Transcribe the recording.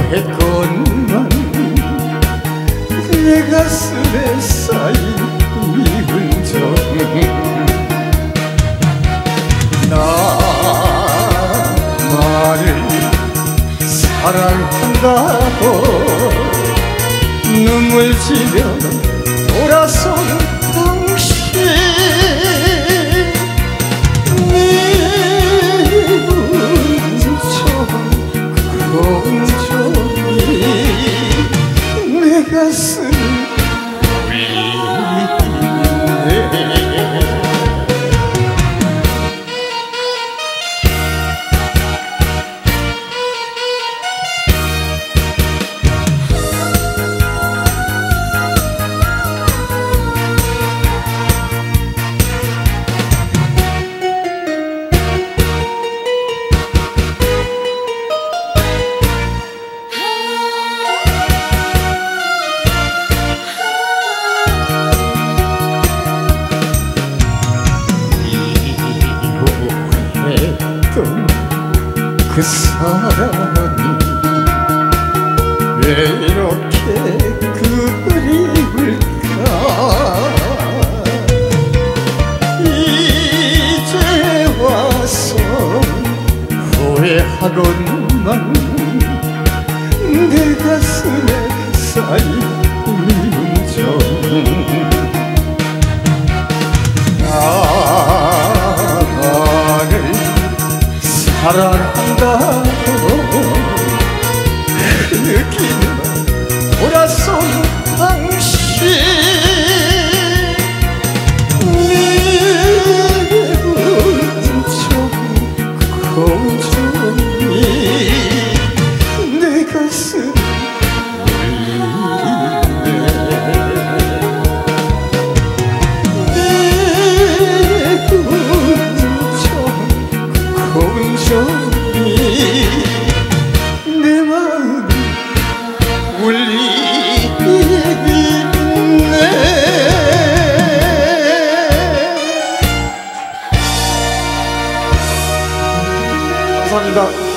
했건만 내 가슴에 쌓인 미운 정 나만을 사랑한다고 눈물 지며 돌아서는 당신 미운 정 온종일 내 가슴을 울리네. 그 사람이 왜 이렇게 그리울까 이제 와서 후회하건만 내 가슴에 쌓인 미운 정 나만을 사랑한다고 느끼는 돌아서는 당신 미운 정 고종이 내 가슴을 온종일 내 마음이 울리네. 감사합니다.